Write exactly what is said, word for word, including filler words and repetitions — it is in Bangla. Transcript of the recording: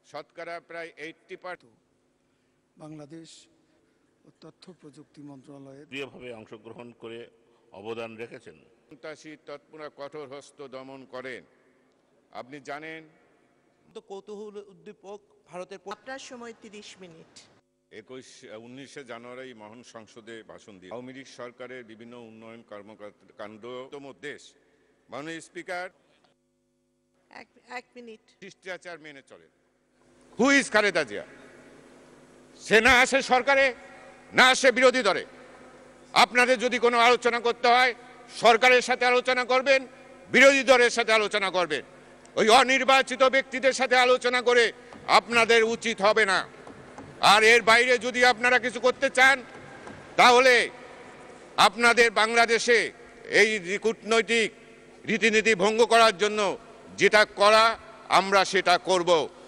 শতকরা প্রায় এইটটি পার্সেন্ট বাংলাদেশ ও তথ্য প্রযুক্তি মন্ত্রণালয়ের সক্রিয়ভাবে অংশগ্রহণ করে অবদান রেখেছেন। সন্ত্রাসী তৎপরা কঠোর হস্ত দমন করেন। আপনি জানেন কৌতূহল উদ্দীপক ভারতের আপনার সময় তিরিশ মিনিট। একুশ উনিশে জানুয়ারি মহান সংসদে ভাষণ দিয়ে আওয়ামী লীগ সরকারের বিভিন্ন উন্নয়ন কর্মকাণ্ডতম দেশ। মাননীয় স্পিকার, এক এক মিনিট। শিষ্টাচার মেনে চলেন। Who is Khaleda Zia? সে না আসে সরকারে, না আসে বিরোধী দলে। আপনাদের যদি কোনো আলোচনা করতে হয় সরকারের সাথে আলোচনা করবেন, বিরোধী দলের সাথে আলোচনা করবেন। ওই অনির্বাচিত ব্যক্তিদের সাথে আলোচনা করে আপনাদের উচিত হবে না। আর এর বাইরে যদি আপনারা কিছু করতে চান তাহলে আপনাদের বাংলাদেশে এই কূটনৈতিক রীতিনীতি ভঙ্গ করার জন্য যেটা করা আমরা সেটা করব।